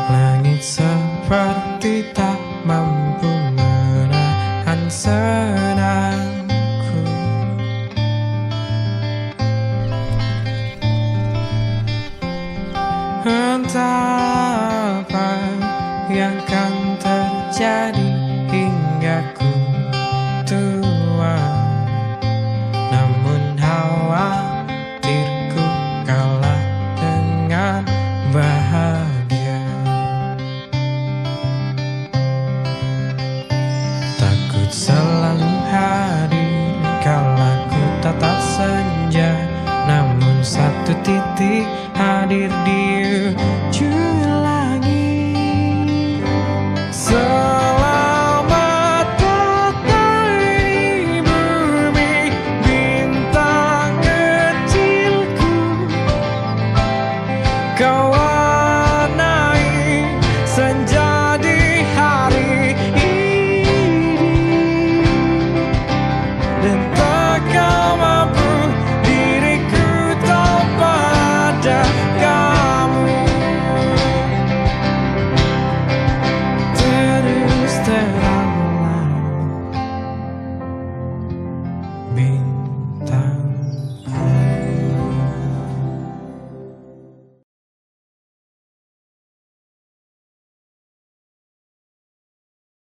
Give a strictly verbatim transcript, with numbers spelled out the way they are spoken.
Langit seperti tak mampu menahan senangku. Entah apa yang akan terjadi hingga ku tua, namun khawatirku kalah dengan bahagia. Takut selalu hadir kala ku tatap senja, namun satu titik hadir di ujung langit. Selamat datang di bumi, bintang kecilku. Kau